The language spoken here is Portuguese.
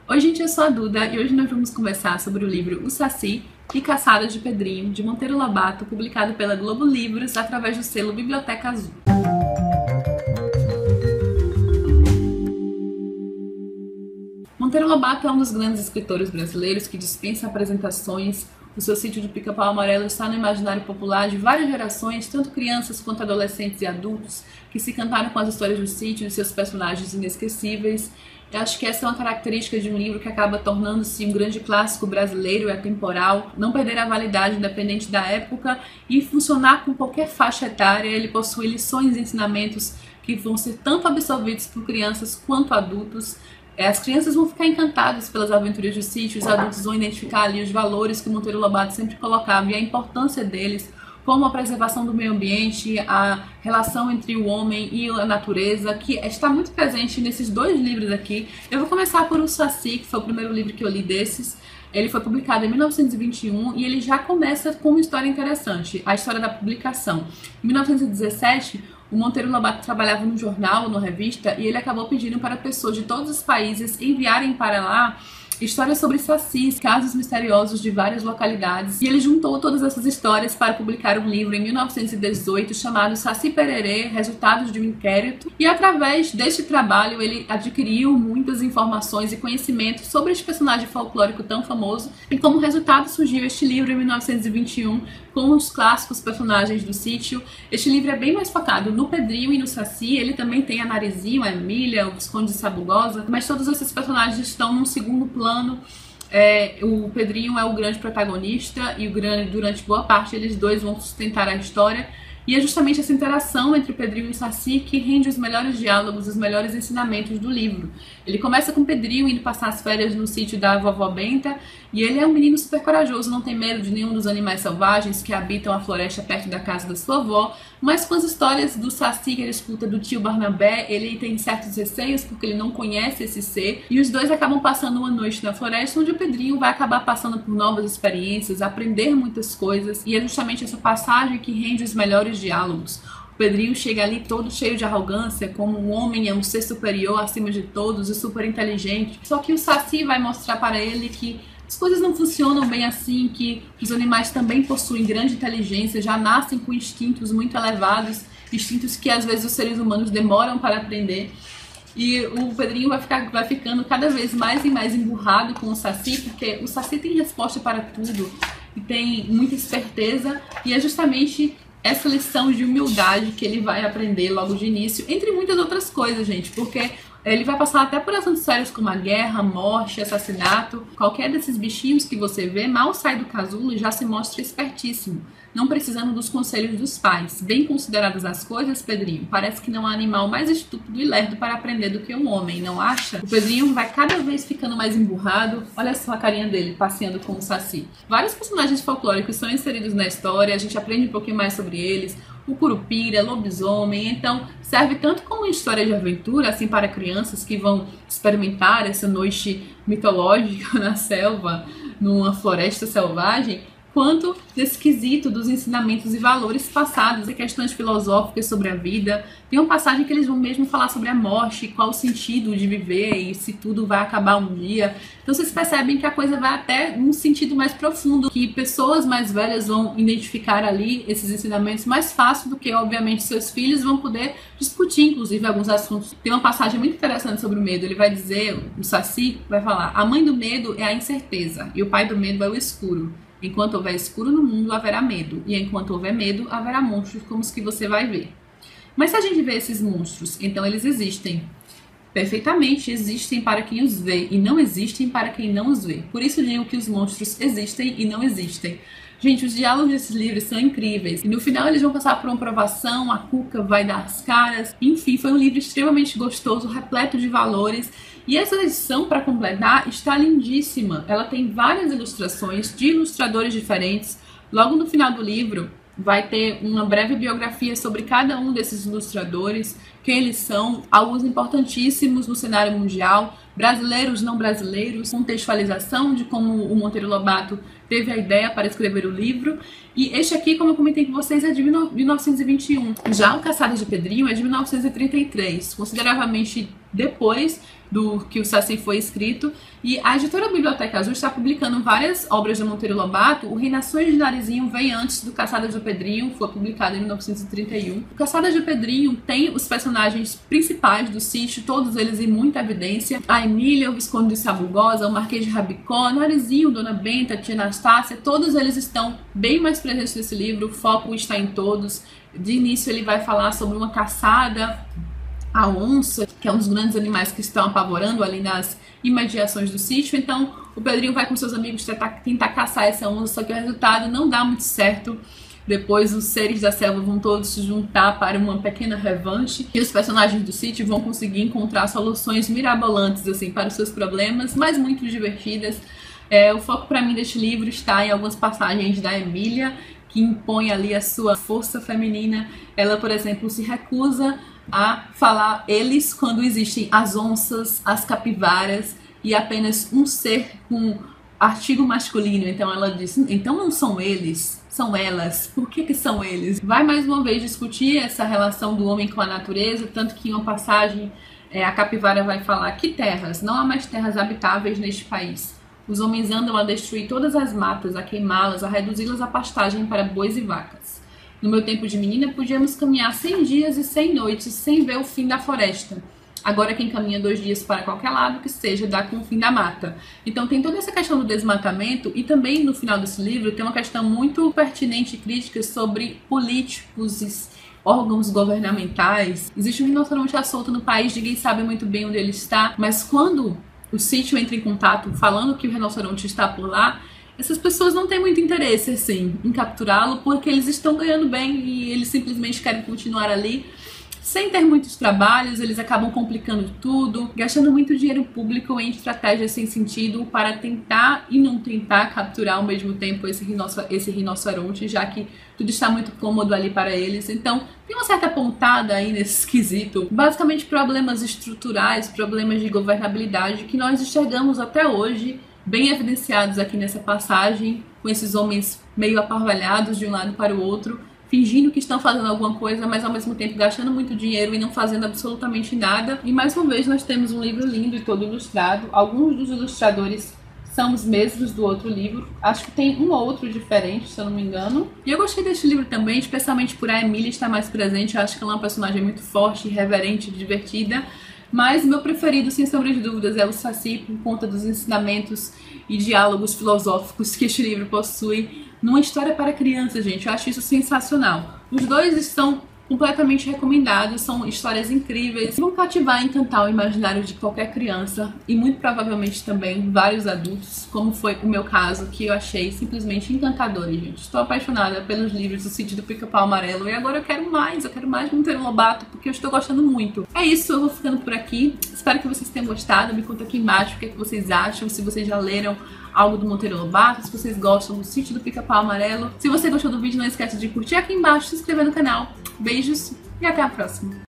Oi gente, eu sou a Duda e hoje nós vamos conversar sobre o livro O Saci e Caçadas de Pedrinho, de Monteiro Lobato, publicado pela Globo Livros através do selo Biblioteca Azul. Monteiro Lobato é um dos grandes escritores brasileiros que dispensa apresentações. O seu Sítio de Pica-Pau Amarelo está no imaginário popular de várias gerações, tanto crianças quanto adolescentes e adultos, que se encantaram com as histórias do sítio e seus personagens inesquecíveis. Eu acho que essa é uma característica de um livro que acaba tornando-se um grande clássico brasileiro e atemporal, não perder a validade independente da época e funcionar com qualquer faixa etária. Ele possui lições e ensinamentos que vão ser tanto absorvidos por crianças quanto adultos. As crianças vão ficar encantadas pelas aventuras do sítio, os adultos vão identificar ali os valores que o Monteiro Lobato sempre colocava e a importância deles, como a preservação do meio ambiente, a relação entre o homem e a natureza, que está muito presente nesses dois livros aqui. Eu vou começar por O Saci, que foi o primeiro livro que eu li desses. Ele foi publicado em 1921 e ele já começa com uma história interessante, a história da publicação. Em 1917, o Monteiro Lobato trabalhava num jornal, numa revista, e ele acabou pedindo para pessoas de todos os países enviarem para lá histórias sobre sacis, casos misteriosos de várias localidades, e ele juntou todas essas histórias para publicar um livro em 1918 chamado Saci Pererê, Resultados de um Inquérito, e através deste trabalho ele adquiriu muitas informações e conhecimentos sobre este personagem folclórico tão famoso, e como resultado surgiu este livro em 1921 com os clássicos personagens do sítio. Este livro é bem mais focado no Pedrinho e no Saci. Ele também tem a Narizinho, a Emília, o Visconde de Sabugosa, mas todos esses personagens estão num segundo plano. O Pedrinho é o grande protagonista e durante boa parte eles dois vão sustentar a história. E é justamente essa interação entre o Pedrinho e o Saci que rende os melhores diálogos, os melhores ensinamentos do livro. Ele começa com o Pedrinho indo passar as férias no sítio da vovó Benta, e ele é um menino super corajoso, não tem medo de nenhum dos animais selvagens que habitam a floresta perto da casa da sua avó, mas com as histórias do Saci que ele escuta do tio Barnabé, ele tem certos receios porque ele não conhece esse ser, e os dois acabam passando uma noite na floresta onde o Pedrinho vai acabar passando por novas experiências, aprender muitas coisas, e é justamente essa passagem que rende os melhores diálogos. O Pedrinho chega ali todo cheio de arrogância, como um homem é um ser superior acima de todos e super inteligente. Só que o Saci vai mostrar para ele que as coisas não funcionam bem assim, que os animais também possuem grande inteligência, já nascem com instintos muito elevados, instintos que às vezes os seres humanos demoram para aprender. E o Pedrinho vai ficando cada vez mais e mais emburrado com o Saci, porque o Saci tem resposta para tudo e tem muita esperteza, e é justamente essa lição de humildade que ele vai aprender logo de início, entre muitas outras coisas, gente, porque ele vai passar até por assuntos sérios como a guerra, morte, assassinato. Qualquer desses bichinhos que você vê mal sai do casulo e já se mostra espertíssimo, não precisando dos conselhos dos pais. Bem consideradas as coisas, Pedrinho, parece que não há animal mais estúpido e lerdo para aprender do que um homem, não acha? O Pedrinho vai cada vez ficando mais emburrado. Olha só a carinha dele, passeando com o Saci. Vários personagens folclóricos são inseridos na história, a gente aprende um pouquinho mais sobre eles. O Curupira, lobisomem, então serve tanto como uma história de aventura, assim, para crianças que vão experimentar essa noite mitológica na selva, numa floresta selvagem, quanto desse quesito dos ensinamentos e valores passados e questões filosóficas sobre a vida. Tem uma passagem que eles vão mesmo falar sobre a morte, qual o sentido de viver e se tudo vai acabar um dia. Então vocês percebem que a coisa vai até num sentido mais profundo, que pessoas mais velhas vão identificar ali esses ensinamentos mais fácil do que, obviamente, seus filhos vão poder discutir, inclusive, alguns assuntos. Tem uma passagem muito interessante sobre o medo. Ele vai dizer, o Saci vai falar: a mãe do medo é a incerteza e o pai do medo é o escuro. Enquanto houver escuro no mundo, haverá medo. E enquanto houver medo, haverá monstros como os que você vai ver. Mas se a gente vê esses monstros, então eles existem. Perfeitamente, existem para quem os vê e não existem para quem não os vê. Por isso digo que os monstros existem e não existem. Gente, os diálogos desses livros são incríveis. E no final eles vão passar por uma aprovação, a Cuca vai dar as caras. Enfim, foi um livro extremamente gostoso, repleto de valores. E essa edição, para completar, está lindíssima. Ela tem várias ilustrações de ilustradores diferentes. Logo no final do livro vai ter uma breve biografia sobre cada um desses ilustradores, quem eles são, alguns importantíssimos no cenário mundial, brasileiros, não brasileiros, contextualização de como o Monteiro Lobato teve a ideia para escrever o livro. E este aqui, como eu comentei com vocês, é de 1921. Já o Caçadas de Pedrinho é de 1933, consideravelmente depois do que o Saci foi escrito, e a editora Biblioteca Azul está publicando várias obras de Monteiro Lobato. O Reinações de Narizinho vem antes do Caçadas do Pedrinho, foi publicado em 1931. O Caçadas do Pedrinho tem os personagens principais do sítio, todos eles em muita evidência: a Emília, o Visconde de Sabugosa, o Marquês de Rabicó, Narizinho, Dona Benta, Tia Anastácia, todos eles estão bem mais presentes nesse livro, o foco está em todos. De início ele vai falar sobre uma caçada a onça, que é um dos grandes animais que estão apavorando ali nas imediações do sítio. Então o Pedrinho vai com seus amigos tentar caçar essa onça, só que o resultado não dá muito certo. Depois os seres da selva vão todos se juntar para uma pequena revanche, e os personagens do sítio vão conseguir encontrar soluções mirabolantes assim para os seus problemas, mas muito divertidas. O foco para mim deste livro está em algumas passagens da Emília, que impõe ali a sua força feminina. Ela, por exemplo, se recusa a falar eles quando existem as onças, as capivaras e apenas um ser com artigo masculino. Então ela diz, então não são eles, são elas. Por que são eles? Vai mais uma vez discutir essa relação do homem com a natureza, tanto que em uma passagem a capivara vai falar que terras, não há mais terras habitáveis neste país. Os homens andam a destruir todas as matas, a queimá-las, a reduzi-las a pastagem para bois e vacas. No meu tempo de menina, podíamos caminhar 100 dias e 100 noites sem ver o fim da floresta. Agora quem caminha 2 dias para qualquer lado que seja, dá com o fim da mata. Então tem toda essa questão do desmatamento, e também no final desse livro tem uma questão muito pertinente e crítica sobre políticos e órgãos governamentais. Existe um rinoceronte à solta no país, ninguém sabe muito bem onde ele está, mas quando o sítio entra em contato falando que o rinoceronte está por lá, essas pessoas não têm muito interesse assim em capturá-lo, porque eles estão ganhando bem e eles simplesmente querem continuar ali sem ter muitos trabalhos. Eles acabam complicando tudo, gastando muito dinheiro público em estratégias sem sentido para tentar e não tentar capturar ao mesmo tempo esse rinoceronte, já que tudo está muito cômodo ali para eles. Então tem uma certa pontada aí nesse esquisito. Basicamente problemas estruturais, problemas de governabilidade que nós enxergamos até hoje, bem evidenciados aqui nessa passagem, com esses homens meio aparvalhados de um lado para o outro, fingindo que estão fazendo alguma coisa, mas ao mesmo tempo gastando muito dinheiro e não fazendo absolutamente nada. E mais uma vez nós temos um livro lindo e todo ilustrado. Alguns dos ilustradores são os mesmos do outro livro, acho que tem um ou outro diferente, se eu não me engano. E eu gostei deste livro também, especialmente por a Emília estar mais presente. Eu acho que ela é uma personagem muito forte, irreverente, divertida. Mas meu preferido, sem sombra de dúvidas, é o Saci, por conta dos ensinamentos e diálogos filosóficos que este livro possui numa história para crianças, gente. Eu acho isso sensacional. Os dois estão completamente recomendados, são histórias incríveis, vão cativar e encantar o imaginário de qualquer criança e muito provavelmente também vários adultos, como foi o meu caso, que eu achei simplesmente encantador, gente. Estou apaixonada pelos livros do Sítio do Pica-Pau Amarelo e agora eu quero mais Monteiro Lobato, porque eu estou gostando muito. É isso, eu vou ficando por aqui. Espero que vocês tenham gostado. Me conta aqui embaixo o que é que vocês acham, se vocês já leram algo do Monteiro Lobato, se vocês gostam do Sítio do Pica-Pau Amarelo. Se você gostou do vídeo, não esquece de curtir aqui embaixo, se inscrever no canal. Beijos e até a próxima!